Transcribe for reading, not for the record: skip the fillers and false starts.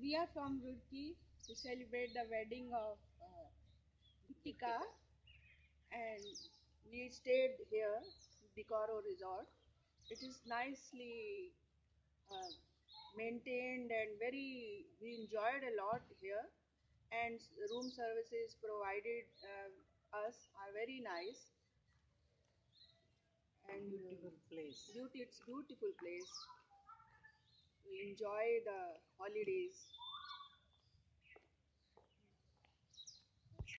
We are from Roorkee to celebrate the wedding of Ritika, and we stayed here, Decoro Resort. It is nicely uh, maintained and we enjoyed a lot here. And room services provided us are very nice. And Beautiful place. it's beautiful place to enjoy the holidays.